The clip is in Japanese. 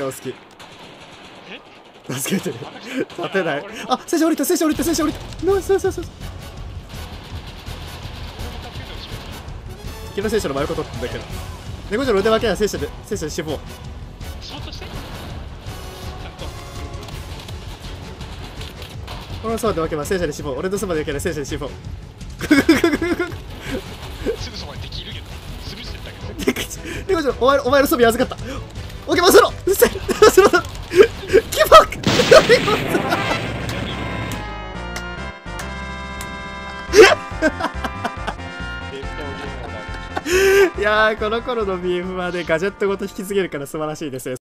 顔好き。 え助けてる。立てない。あ、戦車降りた、戦車降りた、戦車降りた。ナイスナイスナイス。敵の戦車の丸ごとってんだけど。猫ちゃんの腕分けは戦車で死亡。 そうとしてちゃんと俺のそばで分けば戦車で死亡。俺のそばで分けば戦車で死亡。 すぐそばに敵いるけどスルーしてったけど。 猫ちゃん、お前のそばに預かった。オッケー、回せろ。うっせえ。回せろ。キバック。いやー、この頃の BF はね、ガジェットごと引き継げるから素晴らしいですね。